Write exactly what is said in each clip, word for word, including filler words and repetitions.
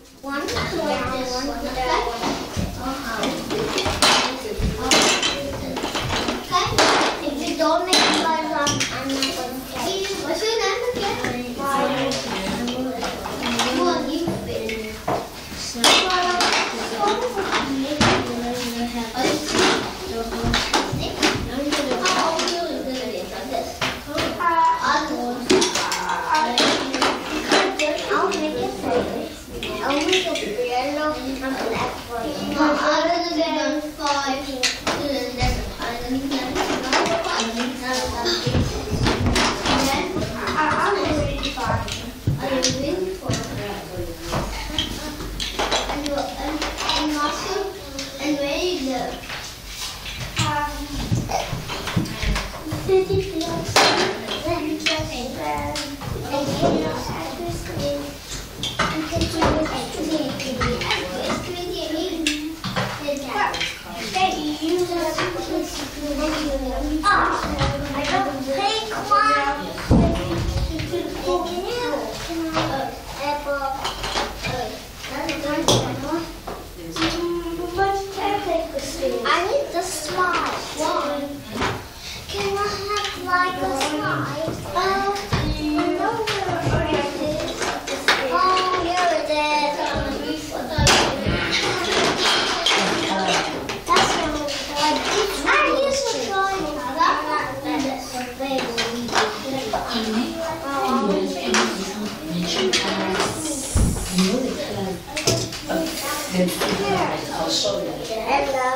One down, one down. Okay. If you don't make it by one, I'm not going to tell you. What's your name again? Come on, you finish. I need the slide. One. Can I have like a slide? Oh, you know where it is. Oh, here it is. That's what like I used to try that. I'll show you. Hello.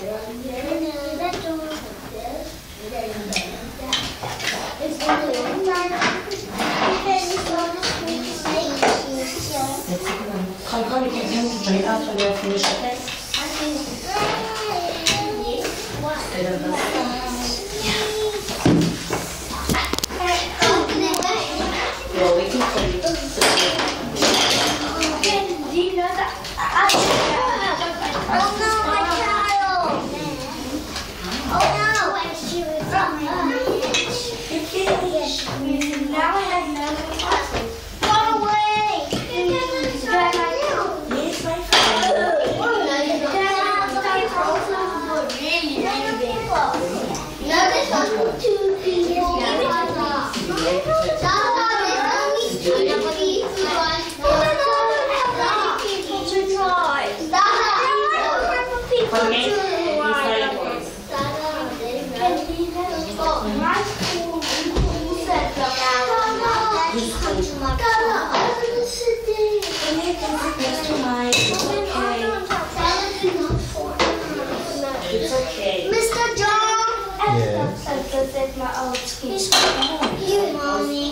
Concord, can you bring up for your finish okay? You're waiting for you. Oh no, my child! Oh no! Now I have no classes. Go away! Yes, my friend. No, this one's for two people. It's okay. Mister John! Yes. I visit my old school. You, Mommy.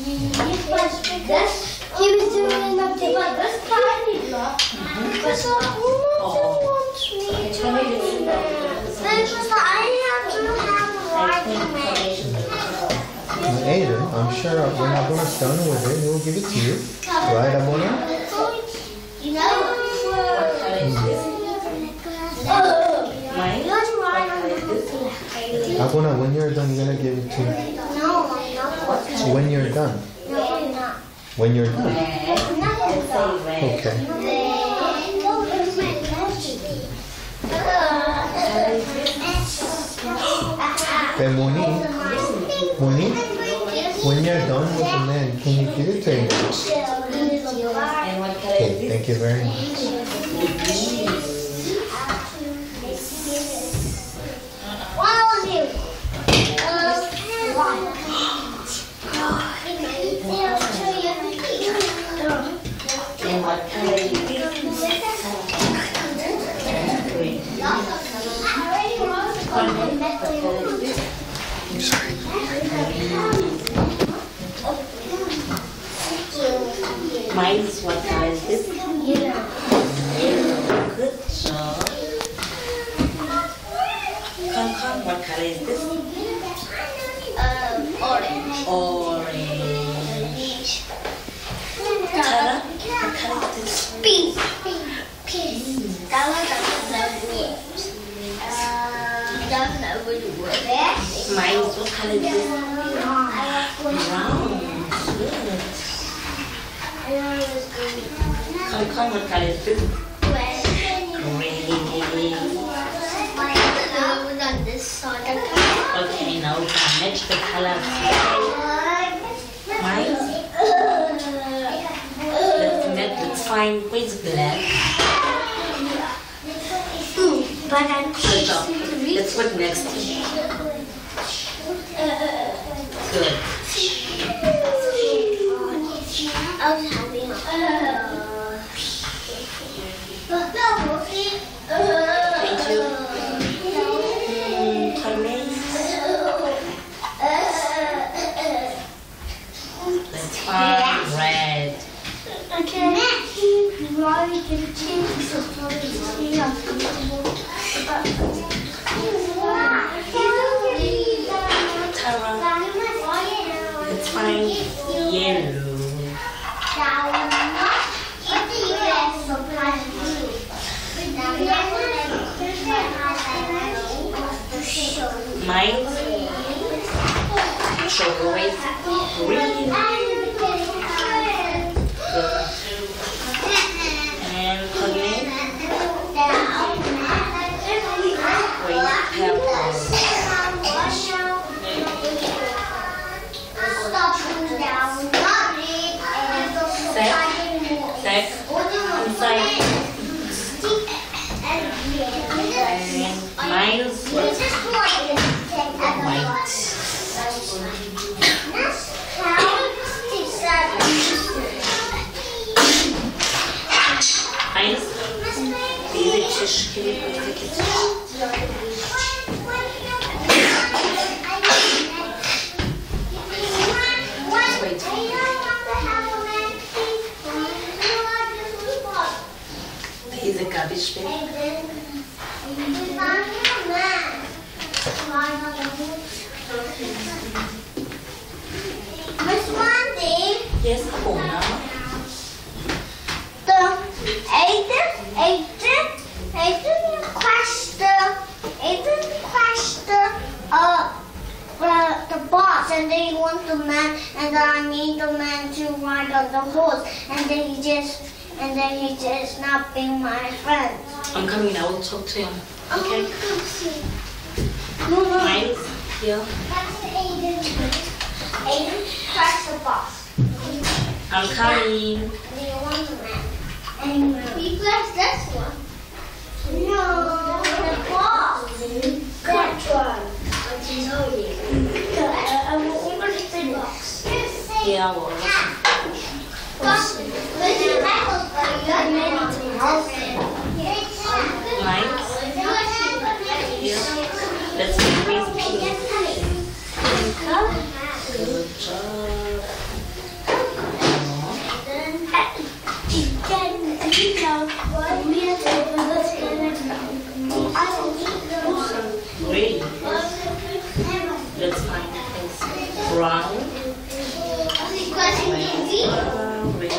He was doing nothing but this tiny block. Because who wants me to do that? Because I have to have a writing machine. Ada, I'm sure when Abona's done with it, we'll give it to you. Right, Abona? You know? Abona, when you're done, you're gonna give it to me. No, I'm not. When you're done. No, I'm not. When you're done. Okay. Okay. Then Moni, Moni, when you're done with the man, can you give it to him? And what color Okay, is this? thank you very much. And what color is this? I'm sorry. Mine is what color is this? Yellow. Good job. Come, come. What color is this? Um, orange. Orange. Tara, what color is this? Pink. Pink. Color doesn't know me. Uh, doesn't know what the word is. Mine is what color is this? Brown. Brown. Good. Come, I'm coming. What color is this? Red. Green. On this side. Okay, now we can match the colors. Mine. Let's match. Let's find which black. But I'm Good job. Let's put next. Good. I was having a Thank you. Mm, colors. Let's find red. Okay. Why we can change the Tara. Let's find yellow. Mine. Chocolate. Green. Good. And color. Green purple. Sec. Inside. And mine's white. Mine's these fish. Can you put the kitchen? Wait. Here's a garbage bin. Miss Wendy, Yes, Ona. the Aiden, Aiden, Aiden crashed the, Aiden crashed the, uh, uh, the boss, and then he wants the man, and then I need the man to ride on the horse, and then he just, and then he just not being my friend. I'm coming now. We'll talk to him. Okay. No, no. Mine's here. That's Aiden. Aiden crashed the boss. I'm coming. Do you want the man? And you press this one. No, the boss. That one. What you know you. I will open the box. Yeah, well. Boss, but you have a many to help Mine's here. Let's increase pink. Good job. Green. Let's find this. Brown. Brown, red,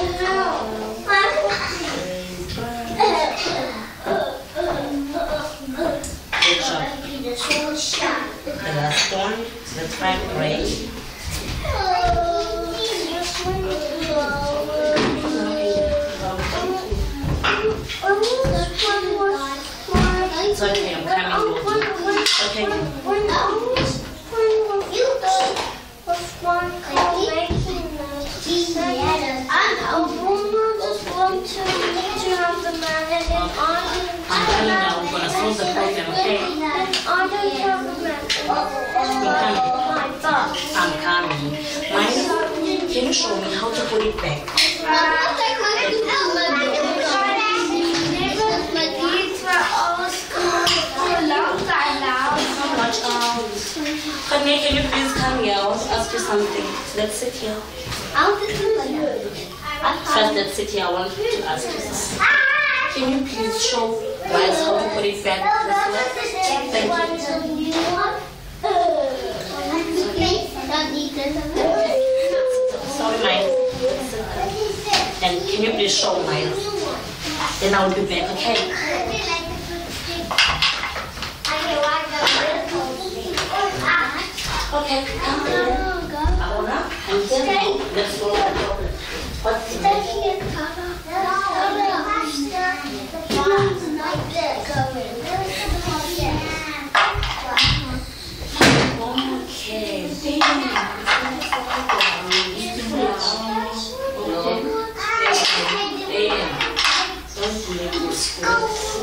Good job. The last one. Let's find gray. It's okay, I'm coming with you. Okay. When was one called making and a woman just want to picture of the man and then I I'm coming now. We're going to solve the problem, okay? then I don't have the man. Oh my God. I'm coming. Mine, can you show me how to put it back? Watch out. Kanye, can you please come here? I want to ask you something. Let's sit here. First, let's sit here. I want to ask you something. Can you please show guys how to put it back this way? Thank you. Sorry, mine. And can you please show mine? Then I will be back, okay? Okay, come on. Aona, and then let's go. What's the Don't do it.